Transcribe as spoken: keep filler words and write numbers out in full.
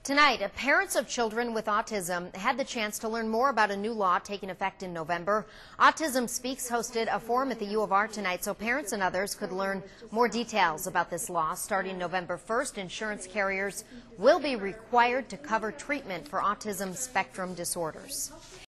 Tonight, parents of children with autism had the chance to learn more about a new law taking effect in November. Autism Speaks hosted a forum at the U of R tonight so parents and others could learn more details about this law. Starting November first, insurance carriers will be required to cover treatment for autism spectrum disorders.